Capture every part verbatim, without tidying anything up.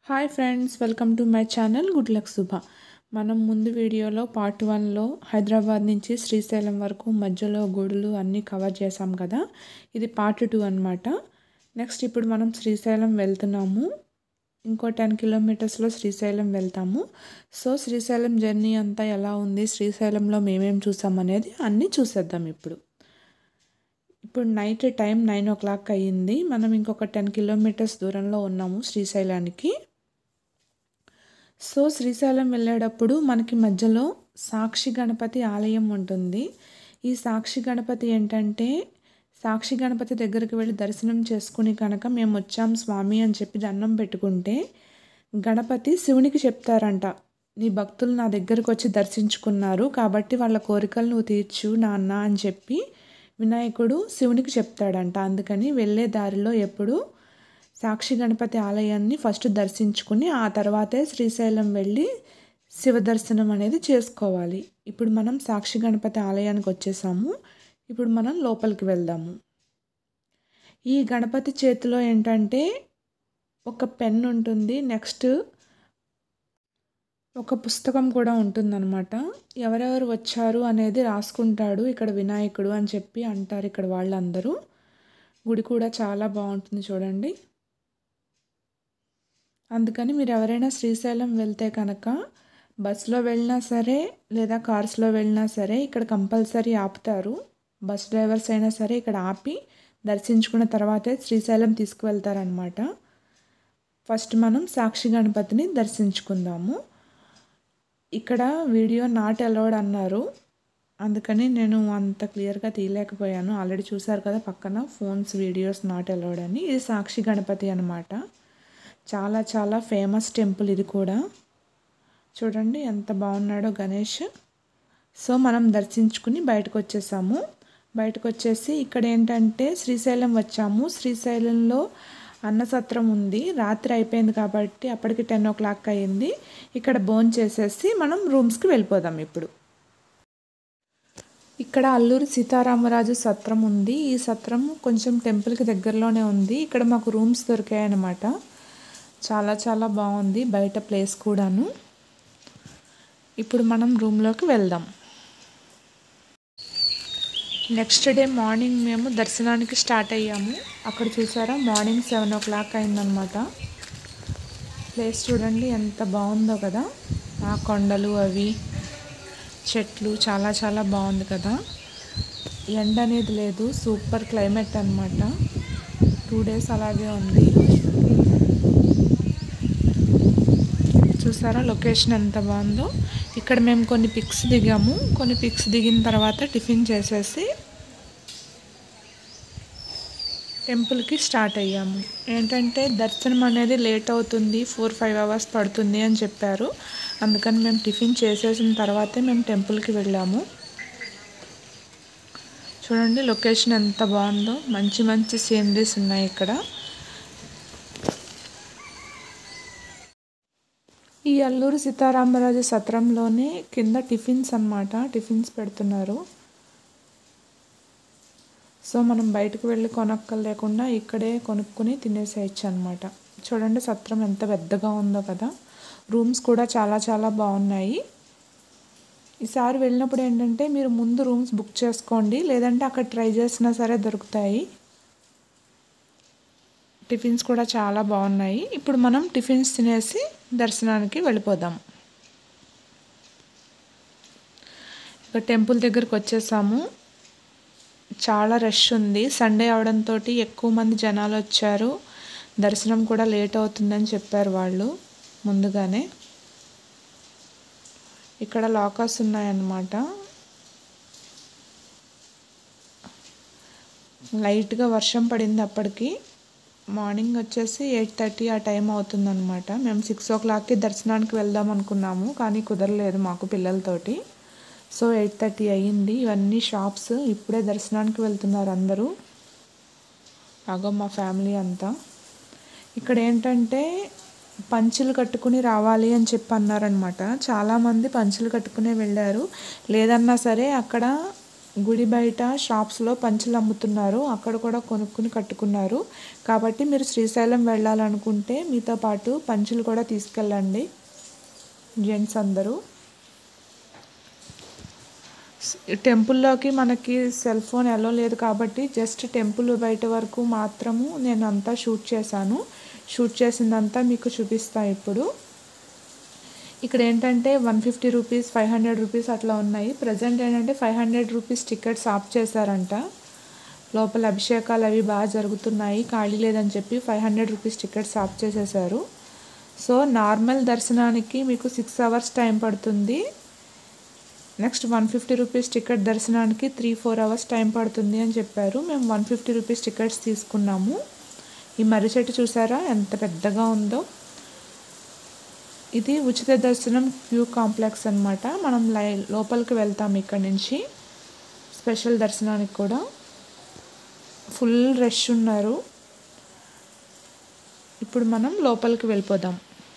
Hi friends, welcome to my channel good luck Shubha. మనం ముందు వీడియోలో పార్ట్ వన్లో హైదరాబాద్ నుంచి శ్రీశైలం వరకు మధ్యలో గుడులు అన్నీ కవర్ చేసాం కదా. ఇది పార్ట్ టూ అనమాట. నెక్స్ట్ ఇప్పుడు మనం శ్రీశైలం వెళ్తున్నాము. ఇంకో టెన్ కిలోమీటర్స్లో శ్రీశైలం వెళ్తాము. సో శ్రీశైలం జర్నీ అంతా ఎలా ఉంది, శ్రీశైలంలో మేమేం చూసాం అనేది అన్నీ చూసేద్దాం. ఇప్పుడు ఇప్పుడు night time nine o'clock అయ్యింది. మనం ఇంకొక టెన్ కిలోమీటర్స్ దూరంలో ఉన్నాము శ్రీశైలానికి. సో శ్రీశైలం వెళ్ళేటప్పుడు మనకి మధ్యలో సాక్షి గణపతి ఆలయం ఉంటుంది. ఈ సాక్షి గణపతి ఏంటంటే, సాక్షి గణపతి దగ్గరికి వెళ్ళి దర్శనం చేసుకుని కనుక మేము వచ్చాం స్వామి అని చెప్పి దండం పెట్టుకుంటే గణపతి శివునికి చెప్తారంట, నీ భక్తులు నా దగ్గరకు వచ్చి దర్శించుకున్నారు కాబట్టి వాళ్ళ కోరికలు నువ్వు తీర్చు నాన్న అని చెప్పి వినాయకుడు శివునికి చెప్తాడంట. అందుకని వెళ్ళే దారిలో ఎప్పుడు సాక్షి గణపతి ఆలయాన్ని ఫస్ట్ దర్శించుకుని ఆ తర్వాతే శ్రీశైలం వెళ్ళి శివ దర్శనం అనేది చేసుకోవాలి. ఇప్పుడు మనం సాక్షి గణపతి ఆలయానికి వచ్చేసాము. ఇప్పుడు మనం లోపలికి వెళ్దాము. ఈ గణపతి చేతిలో ఏంటంటే ఒక పెన్ ఉంటుంది, నెక్స్ట్ ఒక పుస్తకం కూడా ఉంటుందన్నమాట. ఎవరెవరు వచ్చారు అనేది రాసుకుంటాడు ఇక్కడ వినాయకుడు అని చెప్పి అంటారు ఇక్కడ వాళ్ళందరూ. గుడి కూడా చాలా బాగుంటుంది చూడండి. అందుకని మీరు ఎవరైనా శ్రీశైలం వెళ్తే కనుక బస్సులో వెళ్ళినా సరే లేదా కార్స్లో వెళ్ళినా సరే ఇక్కడ కంపల్సరీ ఆపుతారు. బస్ డ్రైవర్స్ అయినా సరే ఇక్కడ ఆపి దర్శించుకున్న తర్వాతే శ్రీశైలం తీసుకువెళ్తారనమాట. ఫస్ట్ మనం సాక్షి గణపతిని దర్శించుకుందాము. ఇక్కడ వీడియో నాట్ అలౌడ్ అన్నారు, అందుకని నేను అంత క్లియర్గా తీయలేకపోయాను. ఆల్రెడీ చూసారు కదా పక్కన ఫోన్స్ వీడియోస్ నాట్ అలౌడ్ అని. ఇది సాక్షి గణపతి అనమాట. చాలా చాలా ఫేమస్ టెంపుల్ ఇది కూడా. చూడండి ఎంత బాగున్నాడో గణేష్. సో మనం దర్శించుకుని బయటకు వచ్చేసాము. బయటకు వచ్చేసి ఇక్కడ ఏంటంటే శ్రీశైలం వచ్చాము. శ్రీశైలంలో అన్నసత్రం ఉంది. రాత్రి అయిపోయింది కాబట్టి అప్పటికి టెన్ ఓ క్లాక్ అయ్యింది. ఇక్కడ భోజనం చేసేసి మనం రూమ్స్కి వెళ్ళిపోదాం. ఇప్పుడు ఇక్కడ అల్లూరి సీతారామరాజు సత్రం ఉంది. ఈ సత్రం కొంచెం టెంపుల్కి దగ్గరలోనే ఉంది. ఇక్కడ మాకు రూమ్స్ దొరికాయి అన్నమాట. చాలా చాలా బాగుంది బయట ప్లేస్ కూడాను. ఇప్పుడు మనం రూమ్లోకి వెళ్దాం. నెక్స్ట్ డే మార్నింగ్ మేము దర్శనానికి స్టార్ట్ అయ్యాము. అక్కడ చూసారా మార్నింగ్ సెవెన్ ఓ క్లాక్ అయిందనమాట. ప్లేస్ చూడండి ఎంత బాగుందో కదా. ఆ కొండలు అవి చెట్లు చాలా చాలా బాగుంది కదా. ఎండ అనేది లేదు, సూపర్ క్లైమేట్ అనమాట. టూ డేస్ అలాగే ఉంది. చూసారా లొకేషన్ ఎంత బాగుందో. ఇక్కడ మేము కొన్ని పిక్స్ దిగాము. కొన్ని పిక్స్ దిగిన తర్వాత టిఫిన్ చేసేసి టెంపుల్కి స్టార్ట్ అయ్యాము. ఏంటంటే దర్శనం అనేది లేట్ అవుతుంది, ఫోర్ ఫైవ్ అవర్స్ పడుతుంది అని చెప్పారు. అందుకని మేము టిఫిన్ చేసేసిన తర్వాతే మేము టెంపుల్కి వెళ్ళాము. చూడండి లొకేషన్ ఎంత బాగుందో. మంచి మంచి సీనరీస్ ఉన్నాయి ఇక్కడ. ఈ అల్లూరి సీతారామరాజు సత్రంలోనే కింద టిఫిన్స్ అన్నమాట, టిఫిన్స్ పెడుతున్నారు. సో మనం బయటకు వెళ్ళి కొనక్కలు లేకుండా ఇక్కడే కొనుక్కొని తినేసేయచ్చు అనమాట. చూడండి సత్రం ఎంత పెద్దగా ఉందో కదా. రూమ్స్ కూడా చాలా చాలా బాగున్నాయి. ఈసారి వెళ్ళినప్పుడు ఏంటంటే మీరు ముందు రూమ్స్ బుక్ చేసుకోండి, లేదంటే అక్కడ ట్రై చేసినా సరే దొరుకుతాయి. టిఫిన్స్ కూడా చాలా బాగున్నాయి. ఇప్పుడు మనం టిఫిన్స్ తినేసి దర్శనానికి వెళ్ళిపోదాం. ఇక టెంపుల్ దగ్గరకు వచ్చేసాము. చాలా రష్ ఉంది. సండే అవడంతో ఎక్కువ మంది జనాలు వచ్చారు. దర్శనం కూడా లేట్ అవుతుందని చెప్పారు వాళ్ళు ముందుగానే. ఇక్కడ లాకర్స్ ఉన్నాయన్నమాట. లైట్గా వర్షం పడింది అప్పటికి. మార్నింగ్ వచ్చేసి ఎయిట్ థర్టీ ఆ టైం అవుతుందన్నమాట. మేము సిక్స్ ఓ క్లాక్కి దర్శనానికి వెళ్దాం అనుకున్నాము, కానీ కుదరలేదు మాకు పిల్లలతోటి. సో ఎయిట్ థర్టీ అయ్యింది. ఇవన్నీ షాప్స్. ఇప్పుడే దర్శనానికి వెళ్తున్నారు అందరూ. అగో మా ఫ్యామిలీ అంతా. ఇక్కడ ఏంటంటే పంచులు కట్టుకుని రావాలి అని చెప్పి అన్నారనమాట. చాలామంది పంచులు కట్టుకునే వెళ్ళారు. లేదన్నా సరే అక్కడ గుడి బయట షాప్స్లో పంచలు అమ్ముతున్నారు, అక్కడ కూడా కొనుక్కుని కట్టుకున్నారు. కాబట్టి మీరు శ్రీశైలం వెళ్ళాలనుకుంటే మీతో పాటు పంచులు కూడా తీసుకెళ్ళండి జెంట్స్ అందరూ. టెంపుల్లోకి మనకి సెల్ ఫోన్ ఎలో లేదు కాబట్టి జస్ట్ టెంపుల్ బయట వరకు మాత్రము నేను అంతా షూట్ చేశాను. షూట్ చేసిందంతా మీకు చూపిస్తా ఇప్పుడు. ఇక్కడ ఏంటంటే one fifty rupees five hundred rupees అట్లా ఉన్నాయి. ప్రజెంట్ ఏంటంటే five hundred rupees tickets off చేశారంట. లోపల అభిషేకాలు అవి బాగా జరుగుతున్నాయి, ఖాళీ లేదని చెప్పి five hundred rupees tickets off చేసేసారు. సో నార్మల్ దర్శనానికి మీకు సిక్స్ అవర్స్ టైం పడుతుంది. Next one fifty rupees ticket దర్శనానికి త్రీ ఫోర్ అవర్స్ టైం పడుతుంది అని చెప్పారు. మేము వన్ ఫిఫ్టీ రూపీస్ టికెట్స్ తీసుకున్నాము. ఈ మర్రి చెట్టు చూసారా ఎంత పెద్దగా ఉందో. ఇది ఉచిత దర్శనం క్యూ కాంప్లెక్స్ అన్నమాట. మనం లై లోపలికి వెళ్తాం ఇక్కడ నుంచి స్పెషల్ దర్శనానికి కూడా. ఫుల్ రష్ ఉన్నారు. ఇప్పుడు మనం లోపలికి వెళ్ళిపోదాం.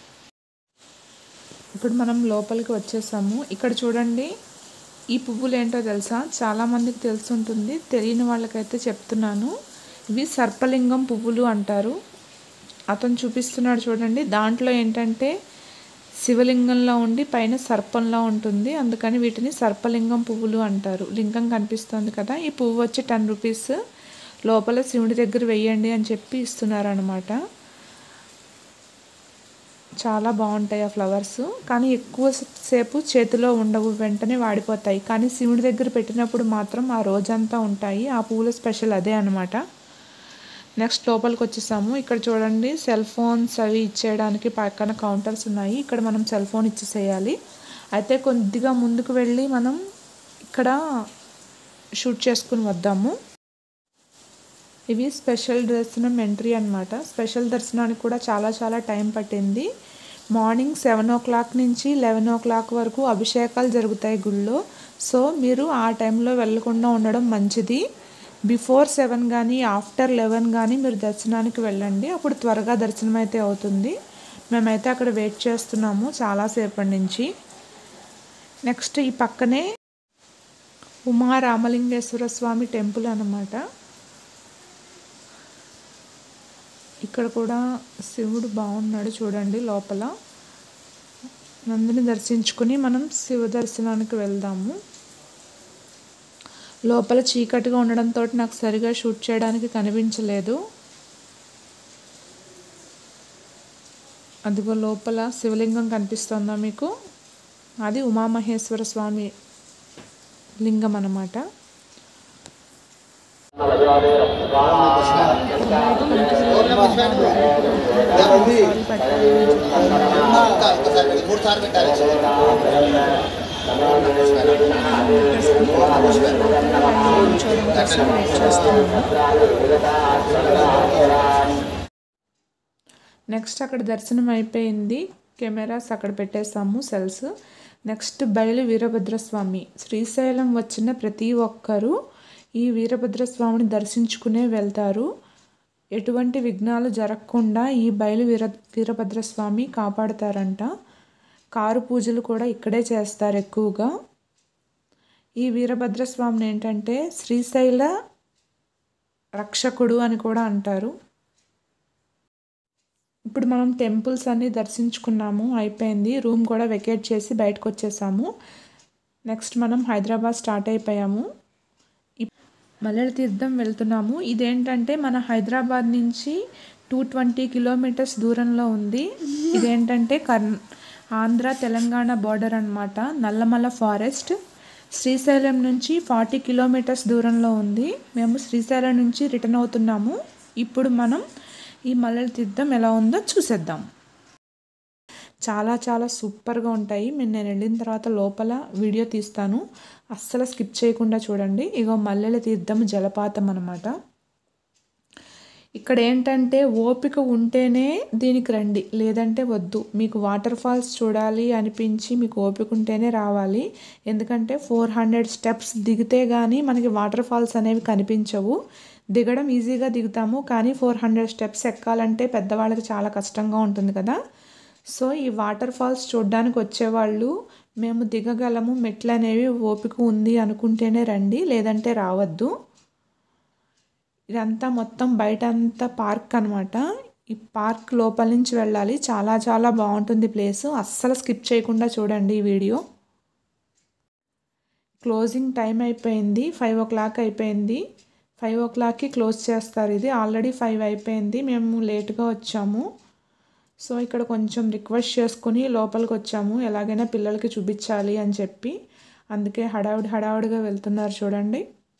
ఇప్పుడు మనం లోపలికి వచ్చేసాము. ఇక్కడ చూడండి, ఈ పువ్వులు ఏంటో తెలుసా? చాలామందికి తెలుసుంటుంది, తెలియని వాళ్ళకైతే చెప్తున్నాను. ఇవి సర్పలింగం పువ్వులు అంటారు. అతను చూపిస్తున్నాడు చూడండి, దాంట్లో ఏంటంటే శివలింగంలో ఉండి పైన సర్పంలా ఉంటుంది, అందుకని వీటిని సర్పలింగం పువ్వులు అంటారు. లింగం కనిపిస్తుంది కదా, ఈ పువ్వు వచ్చి టెన్ రూపీస్ లోపల శివుడి దగ్గర వెయ్యండి అని చెప్పి ఇస్తున్నారు అనమాట. చాలా బాగుంటాయి ఆ ఫ్లవర్స్, కానీ ఎక్కువ సేపు చేతిలో ఉండవు, వెంటనే వాడిపోతాయి. కానీ శివుడి దగ్గర పెట్టినప్పుడు మాత్రం ఆ రోజంతా ఉంటాయి. ఆ పువ్వుల స్పెషల్ అదే అనమాట. నెక్స్ట్ లోపలికి వచ్చేసాము. ఇక్కడ చూడండి, సెల్ ఫోన్స్ అవి ఇచ్చేయడానికి పక్కన కౌంటర్స్ ఉన్నాయి. ఇక్కడ మనం సెల్ ఫోన్ ఇచ్చేసేయాలి. అయితే కొద్దిగా ముందుకు వెళ్ళి మనం ఇక్కడ షూట్ చేసుకుని వద్దాము. ఇవి స్పెషల్ దర్శనం ఎంట్రీ అనమాట. స్పెషల్ దర్శనానికి కూడా చాలా చాలా టైం పట్టింది. మార్నింగ్ సెవెన్ ఓ క్లాక్ నుంచి లెవెన్ ఓ క్లాక్ వరకు అభిషేకాలు జరుగుతాయి గుళ్ళో. సో మీరు ఆ టైంలో వెళ్ళకుండా ఉండడం మంచిది. బిఫోర్ సెవెన్ కానీ ఆఫ్టర్ లెవెన్ కానీ మీరు దర్శనానికి వెళ్ళండి, అప్పుడు త్వరగా దర్శనం అయితే అవుతుంది. మేమైతే అక్కడ వెయిట్ చేస్తున్నాము చాలాసేపటి నుంచి. నెక్స్ట్ ఈ పక్కనే ఉమా రామలింగేశ్వర స్వామి టెంపుల్ అన్నమాట. ఇక్కడ కూడా శివుడు బాగున్నాడు చూడండి. లోపల నందిని దర్శించుకుని మనం శివ దర్శనానికి వెళ్దాము. లోపల చీకటిగా ఉండడంతో నాకు సరిగా షూట్ చేయడానికి కనిపించలేదు. అదిగో లోపల శివలింగం కనిపిస్తుందా మీకు? అది ఉమామహేశ్వర స్వామి లింగం అన్నమాట. నెక్స్ట్ అక్కడ దర్శనం అయిపోయింది, కెమెరాస్ అక్కడ పెట్టేసాము సెల్స్. నెక్స్ట్ బయలు వీరభద్రస్వామి. శ్రీశైలం వచ్చిన ప్రతి ఒక్కరూ ఈ వీరభద్రస్వామిని దర్శించుకునే వెళ్తారు. ఎటువంటి విఘ్నాలు జరగకుండా ఈ బయలు వీర వీరభద్రస్వామి కాపాడతారంట. కారు పూజలు కూడా ఇక్కడే చేస్తారు ఎక్కువగా. ఈ వీరభద్రస్వామిని ఏంటంటే శ్రీశైల రక్షకుడు అని కూడా అంటారు. ఇప్పుడు మనం టెంపుల్స్ అన్నీ దర్శించుకున్నాము, అయిపోయింది. రూమ్ కూడా వెకేట్ చేసి బయటకు వచ్చేసాము. నెక్స్ట్ మనం హైదరాబాద్ స్టార్ట్ అయిపోయాము. మల్లెల తీర్థం వెళ్తున్నాము. ఇదేంటంటే మన హైదరాబాద్ నుంచి టూ ట్వంటీ కిలోమీటర్స్ దూరంలో ఉంది. ఇదేంటంటే కర్ ఆంధ్ర తెలంగాణ బార్డర్ అన్నమాట. నల్లమల ఫారెస్ట్ శ్రీశైలం నుంచి ఫార్టీ కిలోమీటర్స్ దూరంలో ఉంది. మేము శ్రీశైలం నుంచి రిటర్న్ అవుతున్నాము. ఇప్పుడు మనం ఈ మల్లెల తీర్థం ఎలా ఉందో చూసేద్దాం. చాలా చాలా సూపర్గా ఉంటాయి. మీరు నేను వెళ్ళిన తర్వాత లోపల వీడియో తీస్తాను, అస్సలు స్కిప్ చేయకుండా చూడండి. ఇగో మల్లెల తీర్థం జలపాతం అన్నమాట. ఇక్కడ ఏంటంటే ఓపిక ఉంటేనే దీనికి రండి, లేదంటే వద్దు. మీకు వాటర్ ఫాల్స్ చూడాలి అనిపించి మీకు ఓపిక ఉంటేనే రావాలి. ఎందుకంటే ఫోర్ హండ్రెడ్ స్టెప్స్ దిగితే కానీ మనకి వాటర్ ఫాల్స్ అనేవి కనిపించవు. దిగడం ఈజీగా దిగుతాము, కానీ ఫోర్ హండ్రెడ్ స్టెప్స్ ఎక్కాలంటే పెద్దవాళ్ళకి చాలా కష్టంగా ఉంటుంది కదా. సో ఈ వాటర్ ఫాల్స్ చూడడానికి వచ్చేవాళ్ళు మేము దిగగలము, మెట్లు అనేవి ఓపిక ఉంది అనుకుంటేనే రండి, లేదంటే రావద్దు. ఇదంతా మొత్తం బయట అంతా పార్క్ అనమాట. ఈ పార్క్ లోపల నుంచి వెళ్ళాలి. చాలా చాలా బాగుంటుంది ప్లేసు. అస్సలు స్కిప్ చేయకుండా చూడండి ఈ వీడియో. క్లోజింగ్ టైం అయిపోయింది, ఫైవ్ ఓ క్లాక్ అయిపోయింది. ఫైవ్ ఓ క్లాక్కి క్లోజ్ చేస్తారు. ఇది ఆల్రెడీ ఫైవ్ అయిపోయింది, మేము లేట్గా వచ్చాము. సో ఇక్కడ కొంచెం రిక్వెస్ట్ చేసుకుని లోపలికి వచ్చాము, ఎలాగైనా పిల్లలకి చూపించాలి అని చెప్పి. అందుకే హడావుడి హడావుడిగా వెళ్తున్నారు చూడండి.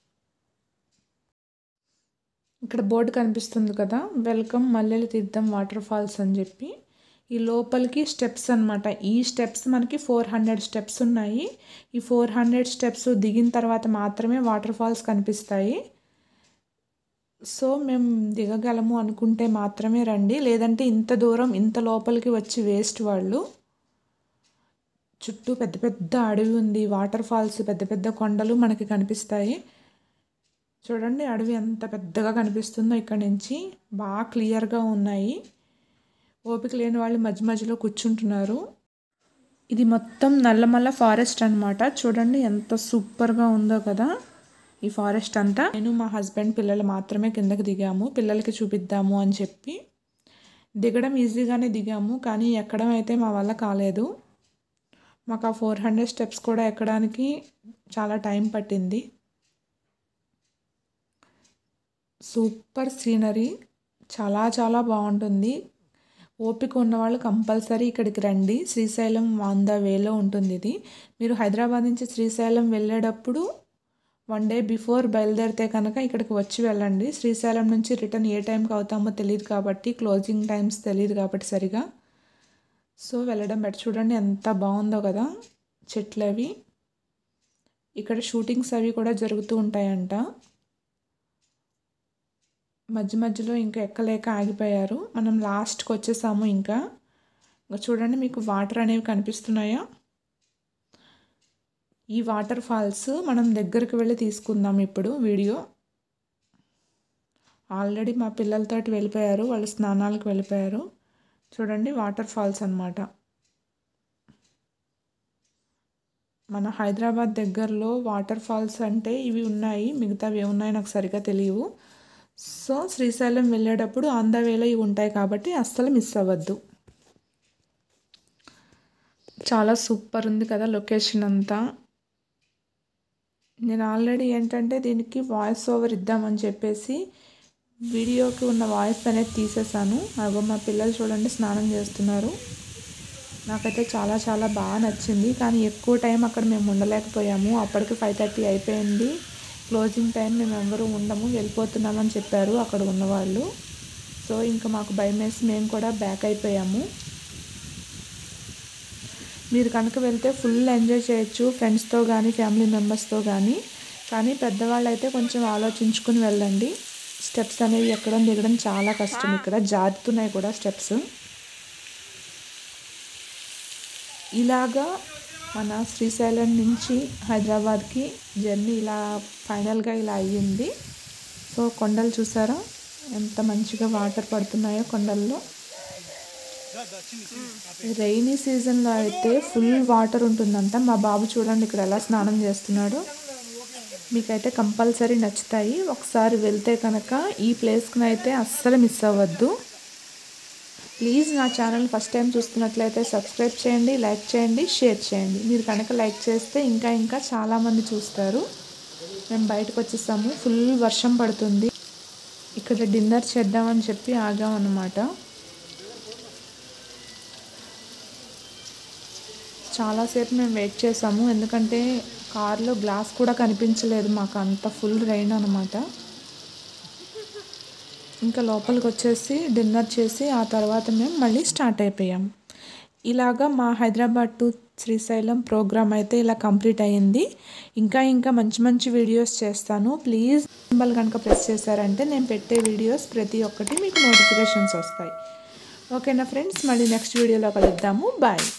ఇక్కడ బోర్డు కనిపిస్తుంది కదా, వెల్కమ్ మల్లెల తీర్థం వాటర్ ఫాల్స్ అని చెప్పి. ఈ లోపలికి స్టెప్స్ అనమాట. ఈ స్టెప్స్ మనకి ఫోర్ హండ్రెడ్ స్టెప్స్ ఉన్నాయి. ఈ ఫోర్ హండ్రెడ్ స్టెప్స్ దిగిన తర్వాత మాత్రమే వాటర్ ఫాల్స్ కనిపిస్తాయి. సో మేము దిగగలము అనుకుంటే మాత్రమే రండి, లేదంటే ఇంత దూరం ఇంత లోపలికి వచ్చి వేస్ట్ వాళ్ళు. చుట్టూ పెద్ద పెద్ద అడవి ఉంది, వాటర్ ఫాల్స్, పెద్ద పెద్ద కొండలు మనకి కనిపిస్తాయి. చూడండి అడవి ఎంత పెద్దగా కనిపిస్తుందో ఇక్కడ నుంచి. బాగా క్లియర్గా ఉన్నాయి. ఓపిక లేని వాళ్ళు మధ్య మధ్యలో కూర్చుంటున్నారు. ఇది మొత్తం నల్లమల్ల ఫారెస్ట్ అనమాట. చూడండి ఎంత సూపర్గా ఉందో కదా ఈ ఫారెస్ట్ అంతా. నేను మా హస్బెండ్ పిల్లలు మాత్రమే కిందకి దిగాము, పిల్లలకి చూపిద్దాము అని చెప్పి. దిగడం ఈజీగానే దిగాము, కానీ ఎక్కడం అయితే మా వల్ల కాలేదు. మాకు ఆ ఫోర్ హండ్రెడ్ స్టెప్స్ కూడా ఎక్కడానికి చాలా టైం పట్టింది. సూపర్ సీనరీ, చాలా చాలా బాగుంటుంది. ఓపిక ఉన్నవాళ్ళు కంపల్సరీ ఇక్కడికి రండి. శ్రీశైలం ఆన్ ద వేలో ఉంటుంది ఇది. మీరు హైదరాబాద్ నుంచి శ్రీశైలం వెళ్ళేటప్పుడు వన్ డే బిఫోర్ బయలుదేరితే కనుక ఇక్కడికి వచ్చి వెళ్ళండి. శ్రీశైలం నుంచి రిటర్న్ ఏ టైంకి అవుతామో తెలియదు కాబట్టి, క్లోజింగ్ టైమ్స్ తెలియదు కాబట్టి సరిగా. సో వెళ్ళడం బట్టి చూడండి ఎంత బాగుందో కదా చెట్లు అవి. ఇక్కడ షూటింగ్స్ అవి కూడా జరుగుతూ ఉంటాయంట. మధ్య మధ్యలో ఇంకా ఎక్కలేక ఆగిపోయారు. మనం లాస్ట్కి వచ్చేసాము. ఇంకా ఇంకా చూడండి మీకు వాటర్ అనేవి కనిపిస్తున్నాయా. ఈ వాటర్ ఫాల్స్ మనం దగ్గరికి వెళ్ళి తీసుకుందాం ఇప్పుడు వీడియో. ఆల్రెడీ మా పిల్లలతోటి వెళ్ళిపోయారు, వాళ్ళు స్నానాలకు వెళ్ళిపోయారు. చూడండి వాటర్ ఫాల్స్ అన్నమాట. మన హైదరాబాద్ దగ్గరలో వాటర్ ఫాల్స్ అంటే ఇవి ఉన్నాయి, మిగతావి ఏమున్నాయి నాకు సరిగా తెలియవు. సో శ్రీశైలం వెళ్ళేటప్పుడు ఆన్ ద వేలో ఇవి ఉంటాయి కాబట్టి అస్సలు మిస్ అవ్వద్దు. చాలా సూపర్ ఉంది కదా లొకేషన్ అంతా. నేను ఆల్రెడీ ఏంటంటే దీనికి వాయిస్ ఓవర్ ఇద్దామని చెప్పేసి వీడియోకి ఉన్న వాయిస్ అనేది తీసేసాను. అగో మా పిల్లలు చూడండి స్నానం చేస్తున్నారు. నాకైతే చాలా చాలా బాగా నచ్చింది, కానీ ఎక్కువ టైం అక్కడ మేము ఉండలేకపోయాము. అప్పటికి ఫైవ్ థర్టీ అయిపోయింది. క్లోజింగ్ టైం మేము ఎవరు ఉండము, వెళ్ళిపోతున్నామని చెప్పారు అక్కడ ఉన్నవాళ్ళు. సో ఇంకా మాకు భయం వేసి మేము కూడా బ్యాక్ అయిపోయాము. మీరు కనుక వెళ్తే ఫుల్ ఎంజాయ్ చేయొచ్చు ఫ్రెండ్స్తో కానీ ఫ్యామిలీ మెంబర్స్తో కానీ. కానీ పెద్దవాళ్ళు అయితే కొంచెం ఆలోచించుకుని వెళ్ళండి. స్టెప్స్ అనేవి ఎక్కడం దిగడం చాలా కష్టం, ఇక్కడ జారుతున్నాయి కూడా స్టెప్స్. ఇలాగా మన శ్రీశైలం నుంచి హైదరాబాద్కి జర్నీ ఇలా ఫైనల్గా ఇలా అయ్యింది. సో కొండలు చూసారా ఎంత మంచిగా వాటర్ పడుతున్నాయో కొండల్లో. రైనీ సీజన్లో అయితే ఫుల్ వాటర్ ఉంటుందంట. మా బాబు చూడండి ఇక్కడ ఎలా స్నానం చేస్తున్నాడు. మీకైతే కంపల్సరీ నచ్చుతాయి. ఒకసారి వెళ్తే కనుక ఈ ప్లేస్కి అయితే అస్సలు మిస్ అవ్వద్దు. ప్లీజ్ నా ఛానల్ ఫస్ట్ టైం చూస్తున్నట్లయితే సబ్స్క్రైబ్ చేయండి, లైక్ చేయండి, షేర్ చేయండి. మీరు కనుక లైక్ చేస్తే ఇంకా ఇంకా చాలామంది చూస్తారు. మేము బయటకు వచ్చేసాము, ఫుల్ వర్షం పడుతుంది. ఇక్కడ డిన్నర్ చేద్దామని చెప్పి ఆగామన్నమాట. చాలాసేపు మేము వెయిట్ చేసాము, ఎందుకంటే కార్లో గ్లాస్ కూడా కనిపించలేదు మాకు, అంత ఫుల్ రైన్ అనమాట. ఇంకా లోపలికి వచ్చేసి డిన్నర్ చేసి ఆ తర్వాత మేము మళ్ళీ స్టార్ట్ అయిపోయాం. ఇలాగా మా హైదరాబాద్ టు శ్రీశైలం ప్రోగ్రామ్ అయితే ఇలా కంప్లీట్ అయ్యింది. ఇంకా ఇంకా మంచి మంచి వీడియోస్ చేస్తాను. ప్లీజ్ సింబల్ కనుక ప్రెస్ చేశారంటే నేను పెట్టే వీడియోస్ ప్రతి ఒక్కటి మీకు నోటిఫికేషన్స్ వస్తాయి. ఓకేనా ఫ్రెండ్స్, మళ్ళీ నెక్స్ట్ వీడియోలో కలుద్దాము. బాయ్.